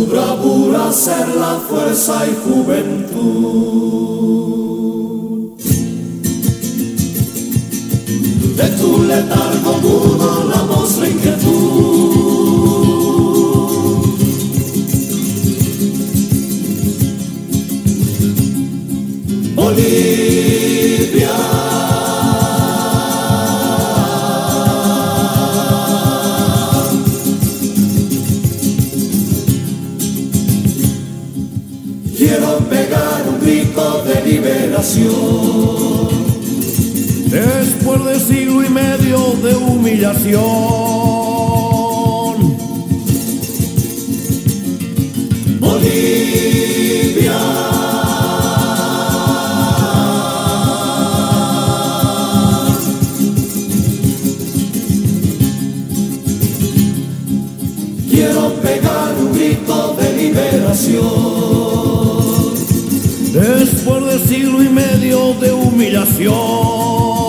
tu bravura ser la fuerza y juventud. De tu letargo mudo la voz la inquietud. Bolivia, quiero pegar un grito de liberación. Después de siglo y medio de humillación, Bolivia, quiero pegar un grito de liberación. después de siglo y medio de humillación.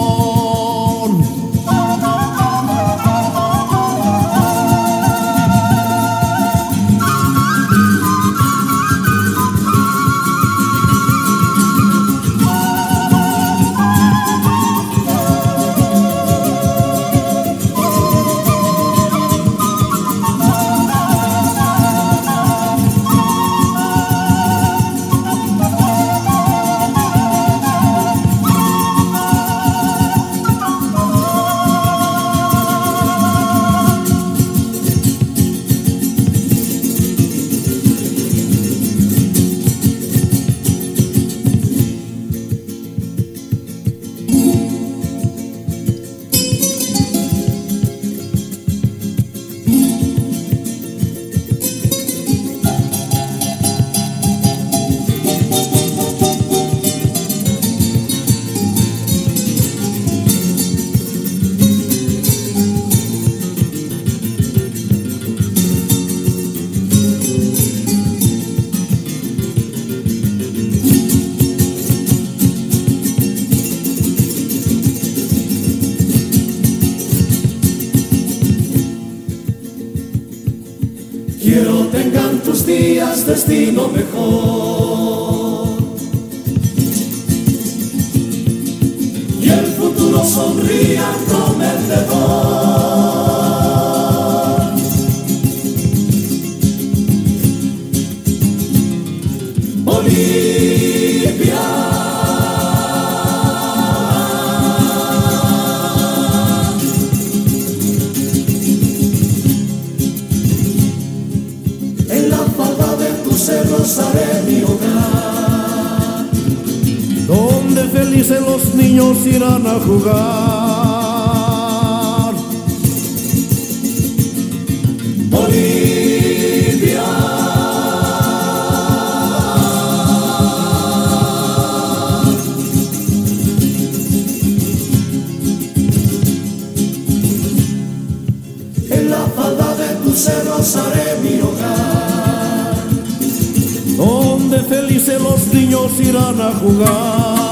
Quiero tengan tus días destino mejor y el futuro sonría prometedor. Bolivia, cerros haré mi hogar, donde felices los niños irán a jugar. Bolivia, en la falda de tus cerros haré mi hogar, donde felices los niños irán a jugar.